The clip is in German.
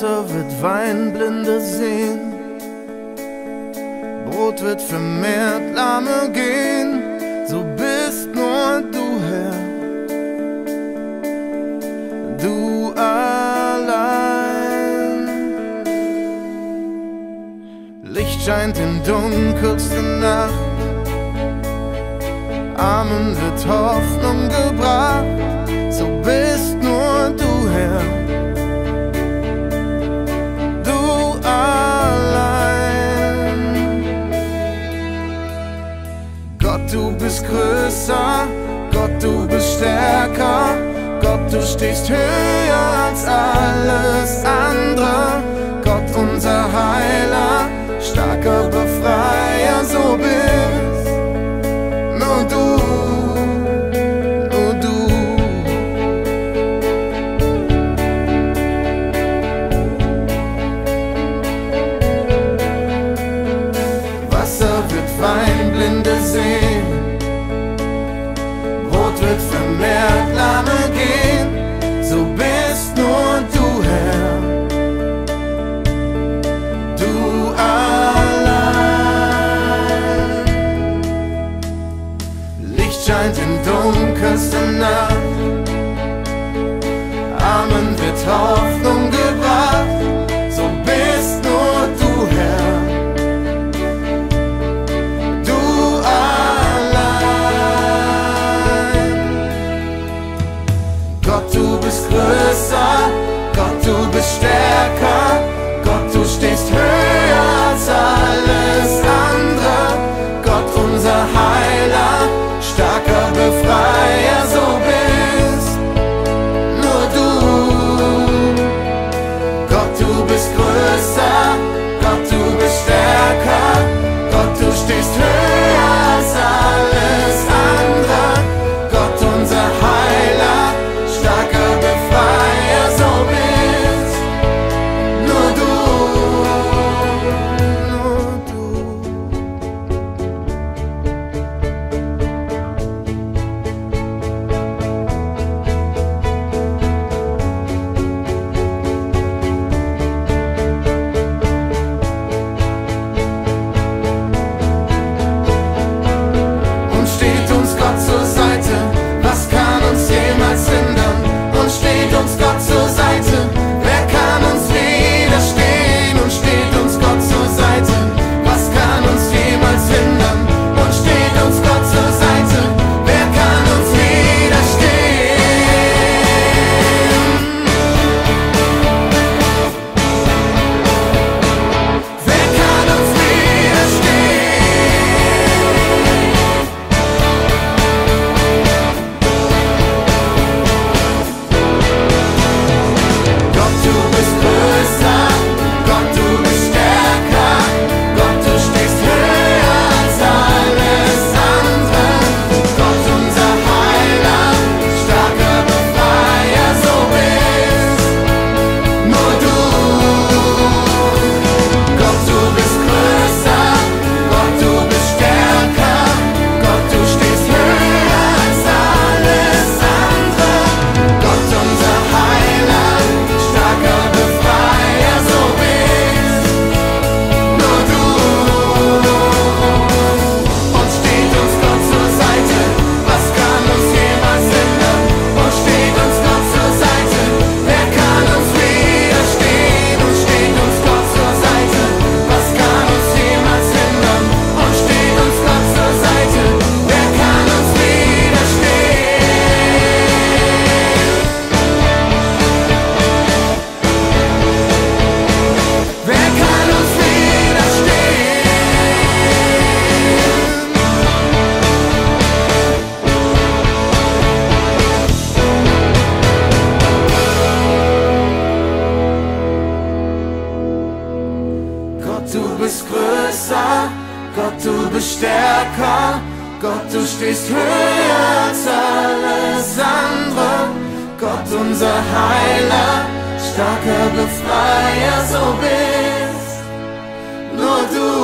Wasser wird Wein, Blinde sehen, Brot wird vermehrt, Lahme gehen, so bist nur du Herr, du allein. Licht scheint in dunkelste Nacht, Armen wird Hoffnung gebracht, so bist nur du Herr, du allein. Gott, du bist größer, Gott, du bist stärker, Gott, du stehst höher als alles andere. Gott, unser Heiler, starker Befreier, so bist nur du, nur du. Wasser wird Wein, Blinde sehen, Brot wird vermehrt, Lahme gehen, so bist nur du Herr, du allein. Licht scheint in dunkelster Nacht, Armen wird Hoffnung gebracht, so bist nur du Herr, du allein. Gott, du bist größer, Gott, du bist stärker, Gott, du stehst höher als alles andere. Gott, unser Heiler, starker Befreier, so bist nur du. Gott, du bist größer, Gott, du bist stärker, Gott, du stehst höher als alles andere. Gott, unser Heiler, starker Befreier, so bist nur du, nur du. Und steht uns Gott zur Seite, was kann uns jemals hindern? Und steht uns Gott zur Seite, wer kann uns widerstehen? Und steht uns Gott zur Seite, was kann uns jemals hindern? Und steht uns Gott zur Seite, wer kann uns widerstehen? Wer kann uns widerstehen? Gott, du bist größer, Gott, du bist stärker, Gott, du stehst höher als alles andere. Gott, unser Heiler, starker Befreier, so bist nur du. Gott, du bist größer, Gott, du bist stärker, Gott, du stehst höher als alles andere. Gott, unser Heiler, starker Befreier, so bist nur du. Und steht uns Gott zur Seite, was kann uns jemals hindern? Und steht uns Gott zur Seite, wer kann uns widerstehen? Und steht uns Gott zur Seite, was kann uns jemals hindern? Und steht uns Gott zur Seite, wer kann uns widerstehen? Wer kann uns widerstehen? Gott, du bist größer, Gott, du bist stärker, Gott, du stehst höher als alles andere. Gott, unser Heiler, starker Befreier, so bist nur du.